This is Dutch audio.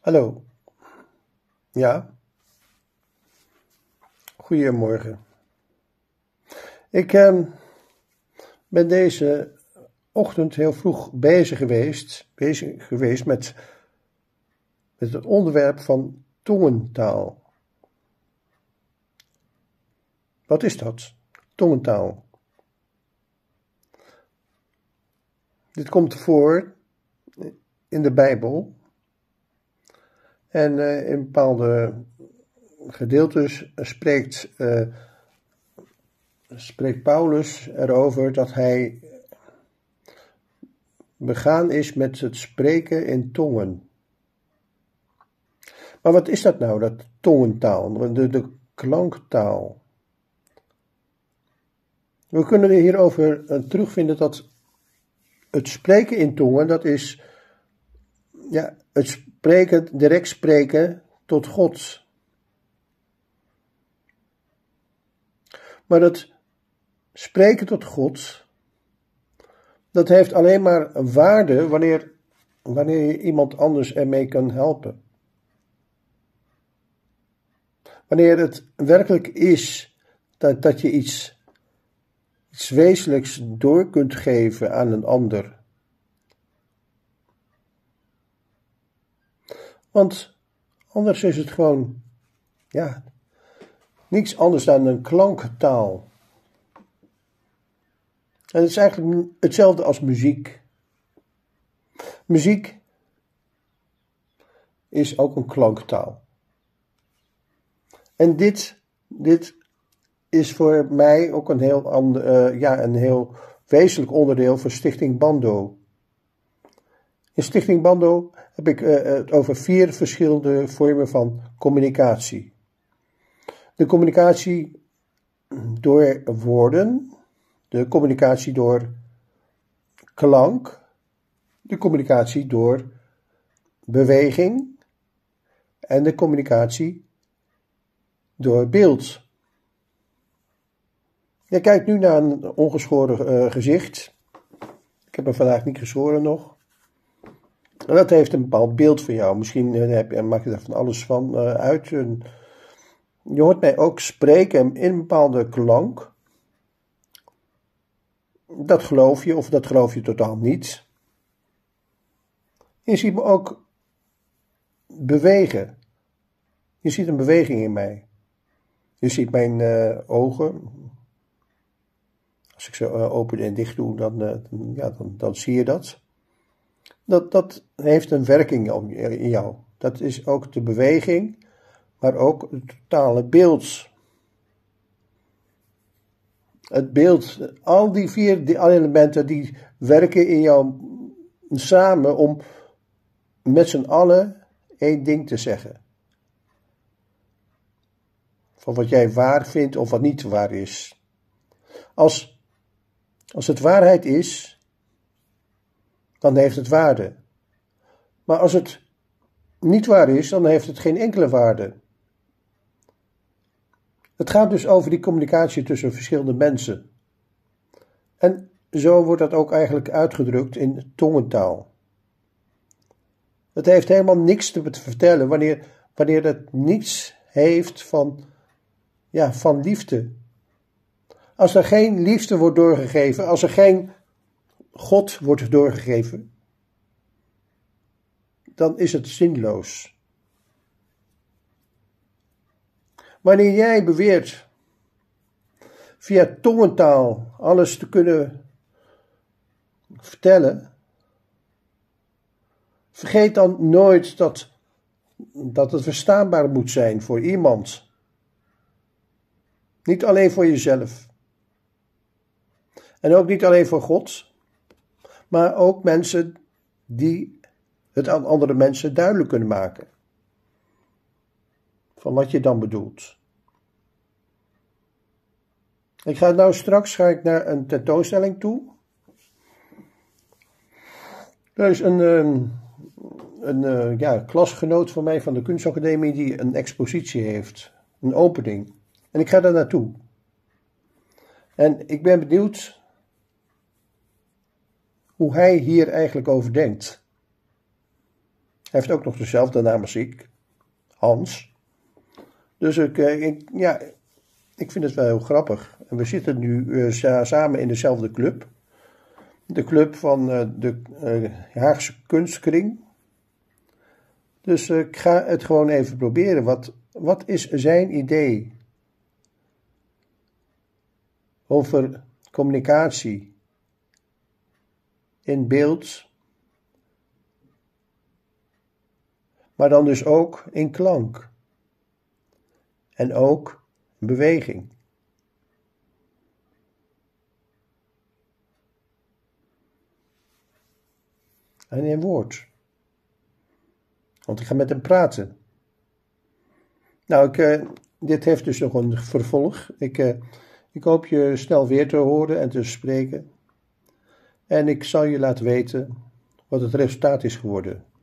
Hallo, ja, goedemorgen. Ik ben deze ochtend heel vroeg bezig geweest met het onderwerp van tongentaal. Wat is dat? Tongentaal. Dit komt voor in de Bijbel en in bepaalde gedeeltes spreekt Paulus erover dat hij begaan is met het spreken in tongen. Maar wat is dat nou, dat tongentaal, de klanktaal? We kunnen hierover terugvinden dat het spreken in tongen, dat is het spreken, direct spreken tot God. Maar het spreken tot God, dat heeft alleen maar waarde wanneer je iemand anders ermee kan helpen. Wanneer het werkelijk is dat je iets wezenlijks door kunt geven aan een ander. Want anders is het gewoon, niets anders dan een klanktaal. En het is eigenlijk hetzelfde als muziek. Muziek is ook een klanktaal. En dit is voor mij ook een heel wezenlijk onderdeel van Stichting Bando. In Stichting Bando heb ik het over 4 verschillende vormen van communicatie. De communicatie door woorden, de communicatie door klank, de communicatie door beweging en de communicatie door beeld. Je kijkt nu naar een ongeschoren gezicht. Ik heb hem vandaag niet geschoren nog. En dat heeft een bepaald beeld van jou. Misschien maak je er van alles van uit. Je hoort mij ook spreken in een bepaalde klank. Dat geloof je of dat geloof je totaal niet. Je ziet me ook bewegen. Je ziet een beweging in mij. Je ziet mijn ogen. Als ik ze open en dicht doe, dan zie je dat. Dat heeft een werking in jou. Dat is ook de beweging, maar ook het totale beeld. Het beeld, al die 4 elementen die werken in jou samen om met z'n allen één ding te zeggen. Van wat jij waar vindt of wat niet waar is. Als het waarheid is, dan heeft het waarde. Maar als het niet waar is, dan heeft het geen enkele waarde. Het gaat dus over die communicatie tussen verschillende mensen. En zo wordt dat ook eigenlijk uitgedrukt in tongentaal. Het heeft helemaal niks te vertellen wanneer het niets heeft van liefde. Als er geen liefde wordt doorgegeven, als er geen God wordt doorgegeven, dan is het zinloos. Wanneer jij beweert via tongentaal alles te kunnen vertellen, vergeet dan nooit dat het verstaanbaar moet zijn voor iemand. Niet alleen voor jezelf. En ook niet alleen voor God, maar ook mensen die het aan andere mensen duidelijk kunnen maken. Van wat je dan bedoelt. Straks ga ik naar een tentoonstelling toe. Er is een klasgenoot van mij van de kunstacademie die een expositie heeft. Een opening. En ik ga daar naartoe. En ik ben benieuwd hoe hij hier eigenlijk over denkt. heeft ook nog dezelfde naam als ik, Hans. Dus ik vind het wel heel grappig. En we zitten nu samen in dezelfde club. De club van de Haagse Kunstkring. Dus ik ga het gewoon even proberen. Wat is zijn idee over communicatie in beeld, maar dan dus ook in klank en ook in beweging? En in woord. Want ik ga met hem praten. Nou, dit heeft dus nog een vervolg. Ik hoop je snel weer te horen en te spreken. En ik zal je laten weten wat het resultaat is geworden.